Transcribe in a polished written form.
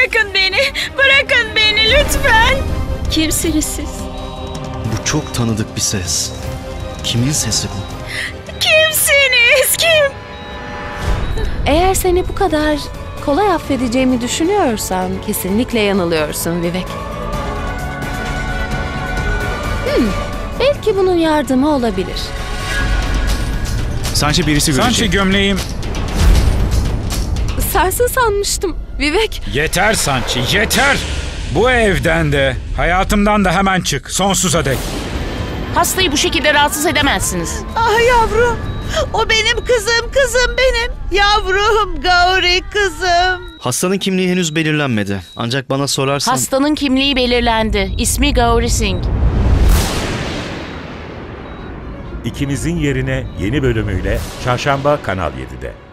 Bırakın beni. Bırakın beni lütfen. Kimsiniz siz? Bu çok tanıdık bir ses. Kimin sesi bu? Kimsiniz? Kim? Eğer seni bu kadar kolay affedeceğimi düşünüyorsan kesinlikle yanılıyorsun Vivek. Belki bunun yardımı olabilir. Sanki birisi görecek. Sanki gömleğim. Sensin sanmıştım Vivek. Yeter Sanchi, yeter. Bu evden de, hayatımdan da hemen çık, sonsuza dek. Hastayı bu şekilde rahatsız edemezsiniz. Ah yavrum. O benim kızım, kızım benim. Yavrum Gauri kızım. Hastanın kimliği henüz belirlenmedi. Ancak bana sorarsan... Hastanın kimliği belirlendi. İsmi Gauri Singh. İkinizin Yerine yeni bölümüyle Çarşamba Kanal 7'de.